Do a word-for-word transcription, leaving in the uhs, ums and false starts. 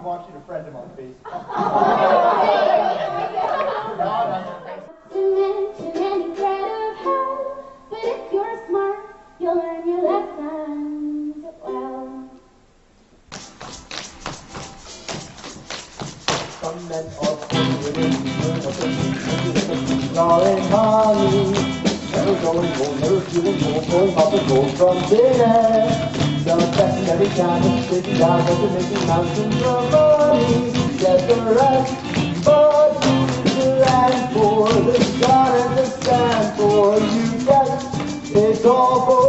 he wants you to friend him on Facebook. Too many, too many thread of hell, but if you're smart, you'll learn your lessons well. Some men are born with it, learn what they need, drawing money. Never going home, never feeling home, going up and gold from dinner. The best every time it's sitting down, but they're making mountains of money. Get the rest, but who's the land for? The sun and the sand for you guys. It's all for